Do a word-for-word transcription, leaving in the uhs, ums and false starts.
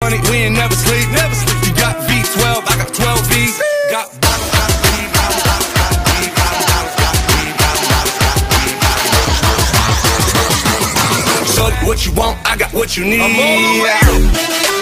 money, we ain't never sleep. Never sleep. You got V twelve, I got twelve V's. Got bottles, got weed, bottles, bottles, got weed, bottles, bottles, got weed, bottles, bottles, got weed, bottles, bottles. Shorty, what you want? I got what you need. I'm all the way.